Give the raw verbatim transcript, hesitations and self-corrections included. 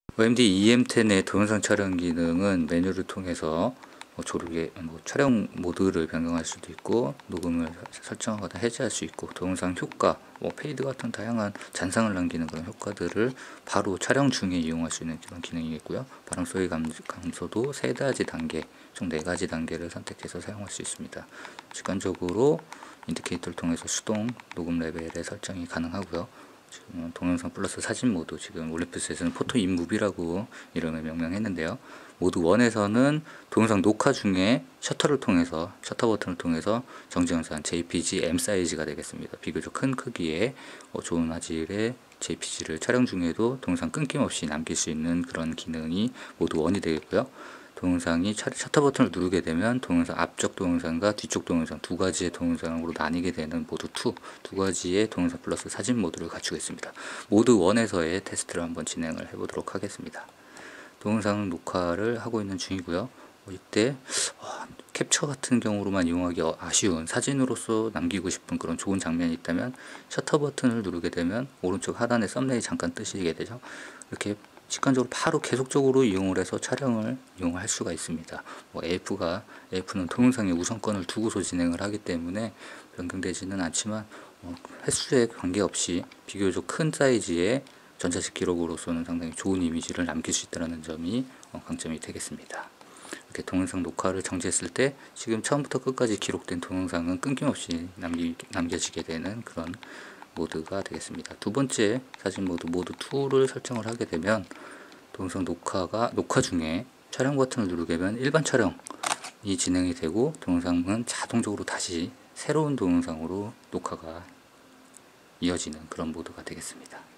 오엠디 이엠 텐의 동영상 촬영 기능은 메뉴를 통해서 뭐 조르게 뭐 촬영 모드를 변경할 수도 있고, 녹음을 설정하거나 해제할 수 있고, 동영상 효과, 뭐 페이드 같은 다양한 잔상을 남기는 그런 효과들을 바로 촬영 중에 이용할 수 있는 그런 기능이겠고요. 바람 소리 감, 감소도 세 가지 단계, 총 네 가지 단계를 선택해서 사용할 수 있습니다. 직관적으로 인디케이터를 통해서 수동 녹음 레벨의 설정이 가능하고요. 지금 동영상 플러스 사진 모드, 지금 올림푸스에서는 포토 인 무비라고 이름을 명명했는데요. 모드 일에서는 동영상 녹화 중에 셔터를 통해서, 셔터 버튼을 통해서 정지영상 제이피지 엠 사이즈가 되겠습니다. 비교적 큰 크기의 좋은 화질의 제이피지를 촬영 중에도 동영상 끊김없이 남길 수 있는 그런 기능이 모드 일이 되겠고요. 동영상이 셔터 버튼을 누르게 되면 동영상 앞쪽 동영상과 뒤쪽 동영상 두 가지의 동영상으로 나뉘게 되는 모드 이, 두 가지의 동영상 플러스 사진 모드를 갖추고 있습니다. 모드 일에서의 테스트를 한번 진행을 해보도록 하겠습니다. 동영상 녹화를 하고 있는 중이고요. 이때 캡처 같은 경우로만 이용하기 아쉬운, 사진으로서 남기고 싶은 그런 좋은 장면이 있다면 셔터 버튼을 누르게 되면 오른쪽 하단에 썸네일 잠깐 뜨시게 되죠. 이렇게 직관적으로 바로 계속적으로 이용을 해서 촬영을 이용할 수가 있습니다. 뭐 에이에프가 에이에프는 동영상에 우선권을 두고서 진행을 하기 때문에 변경되지는 않지만 어, 횟수에 관계없이 비교적 큰 사이즈의 전자식 기록으로서는 상당히 좋은 이미지를 남길 수 있다는 점이 어, 강점이 되겠습니다. 이렇게 동영상 녹화를 정지했을 때 지금 처음부터 끝까지 기록된 동영상은 끊김없이 남기, 남겨지게 되는 그런 모드가 되겠습니다. 두 번째 사진 모드, 모드 이를 설정을 하게 되면 동영상 녹화가 녹화 중에 촬영 버튼을 누르게 되면 일반 촬영이 진행이 되고, 동영상은 자동적으로 다시 새로운 동영상으로 녹화가 이어지는 그런 모드가 되겠습니다.